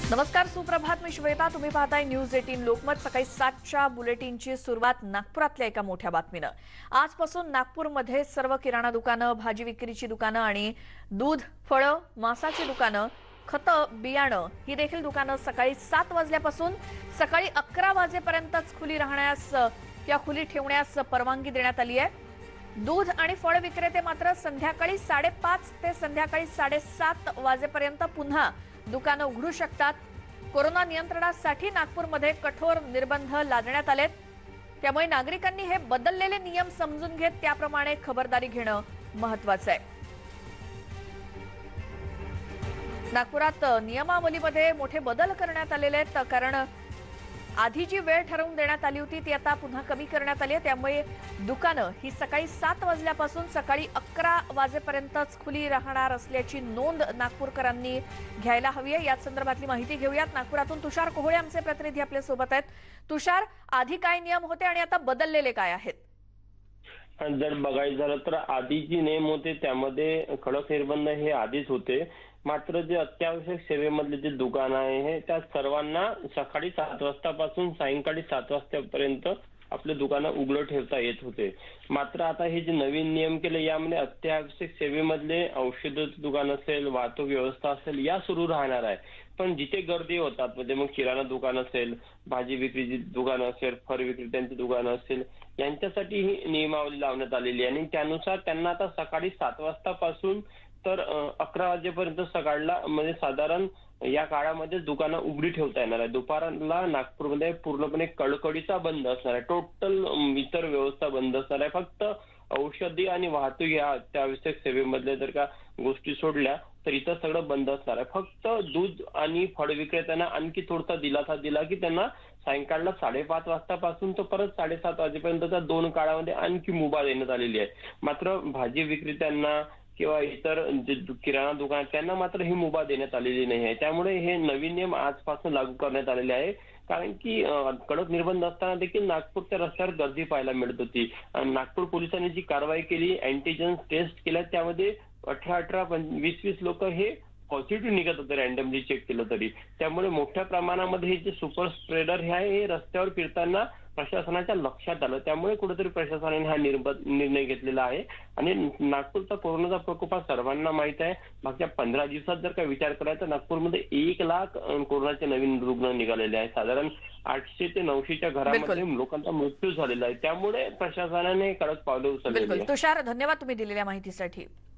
नमस्कार, सुप्रभात. मी श्वेता. तुम्ही पाहताय न्यूज 18 लोकमत. सकाळी 7च्या बुलेटिनची सुरुवात नागपुरातल्या एका मोठ्या बातमीनं. आजपासून नागपूरमध्ये सर्व किराणा दुकानं, भाजी विक्रीची दुकानं आणि दूध, फळं, मांसाची दुकानं, खतं, बियाणं ही देखील दुकानं सकाळी 7 वाजल्यापासून सकाळी 11 वाजेपर्यंतच खुली राहण्यास या खुली ठेवण्यास परवानगी देण्यात आली आहे. दूध आणि फळ विक्रेते मात्र संध्याकाळी 5:30 ते संध्याकाळी 7:30 वाजेपर्यंत पुन्हा दुकानं उघडू शकतात. कोरोना नियंत्रणासाठी नागपूरमध्ये कठोर निर्बंध लादण्यात आलेत. त्यामुळे नागरिकांनी हे बदललेले नियम समजून घेत त्याप्रमाणे खबरदारी घेणं महत्त्वाचं आहे. नागपुरात नियमावलीमध्ये मोठे बदल करण्यात आलेले आहेत. कारण आधी जी वेळ ठरवून देण्यात आली होती ती आता पुन्हा कमी करण्यात आली आहे. त्यामुळे दुकानं ही सकाळी 7 वाजल्यापासून सकाळी 11 वाजेपर्यंतच खुली राहणार असल्याची नोंद नागपूरकरांनी घ्यायला हवी आहे. याच संदर्भातली माहिती घेऊयात. नागपुरातून तुषार कोहळे आमचे प्रतिनिधी आपल्या सोबत आहेत. तुषार, आधी काय नियम होते आणि आता बदललेले काय आहेत? जर बघायचं झालं तर आधी जी नियम होते त्यामध्ये कडक निर्बंध हे आधीच होते. मात्र जे अत्यावश्यक सेवेमधले जे दुकान आहे त्या सर्वांना सकाळी 7 वाजतापासून सायंकाळी 7 वाजतापर्यंत आपले दुकानं उघडं ठेवता येत होते. मात्र आता हे जे नवीन नियम केले यामध्ये अत्यावश्यक सेवेमधले औषधाचं दुकान असेल, वाहतूक व्यवस्था असेल या सुरू राहणार आहे. पण जिथे गर्दी होतात म्हणजे मग किराणा दुकान असेल, भाजी विक्रीची दुकानं असेल, फळ विक्रेत्यांची दुकानं असेल यांच्यासाठी ही नियमावली लावण्यात आलेली आहे. आणि त्यानुसार त्यांना आता सकाळी 7 वाजतापासून तर 11 वाजेपर्यंत सकाळला म्हणजे साधारण या काळामध्ये दुकानं उघडी ठेवता येणार आहे. दुपारला नागपूरमध्ये पूर्णपणे कडकडीचा बंद असणार आहे. टोटल इतर व्यवस्था बंद असणार आहे. फक्त औषधी आणि वाहतूक या अत्यावश्यक सेवेमधल्या जर का गोष्टी सोडल्या तर इथं सगळं बंद असणार आहे. फक्त दूध आणि फळ विक्रेत्यांना आणखी थोडासा दिलासा दिला की त्यांना सायंकाळला 5:30 वाजतापासून तर परत 7:30 वाजेपर्यंतच्या 2 काळामध्ये आणखी मुभा देण्यात आलेली आहे. मात्र भाजी विक्रेत्यांना किंवा इतर जे किराणा दुकान त्यांना मात्र ही मुभा देण्यात आलेली नाही आहे. त्यामुळे हे नवीन नियम आजपासून लागू करण्यात आलेले आहे. कारण की कडक निर्बंध असताना देखील नागपूरच्या रस्त्यावर गर्दी पाहायला मिळत होती. नागपूर पोलिसांनी जी कारवाई केली, अँटीजन टेस्ट केल्या त्यामध्ये 18 20 लोक हे पॉझिटिव्ह निघत होते रॅन्डमली चेक केलं तरी. त्यामुळे मोठ्या प्रमाणामध्ये हे जे सुपर स्प्रेडर हे आहे हे रस्त्यावर फिरताना प्रशासनाच्या लक्षात आलं. त्यामुळे कुठेतरी प्रशासनाने हा निर्णय घेतलेला आहे. आणि नागपूरचा कोरोनाचा प्रकोप हा सर्वांना माहित आहे. मागच्या 15 दिवसात जर का विचार करायचा तर नागपूरमध्ये 1 लाख कोरोनाचे नवीन रुग्ण निघालेले आहेत. साधारण 800 ते 900च्या घरामध्ये लोकांचा मृत्यू झालेला आहे. त्यामुळे प्रशासनाने कडक पावले उचललेली आहेत. तुषार, धन्यवाद तुम्ही दिलेल्या माहितीसाठी.